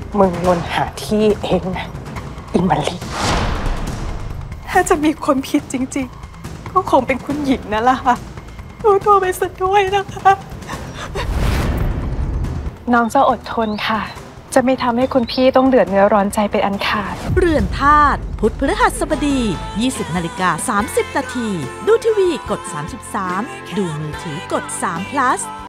มึงวนหาที่เองนะอิมลิถ้าจะมีคนผิดจริงๆก็คงเป็นคุณหญิงนั่นแหละค่ะรู้ตัวไปซะด้วยนะคะน้องจะอดทนค่ะจะไม่ทำให้คุณพี่ต้องเดือดเนื้อร้อนใจเป็นอันขาดเรือนธาตุพุธพฤหัสบดี 20:30 น.ดูทีวีกด33ดูมือถือกด3 plus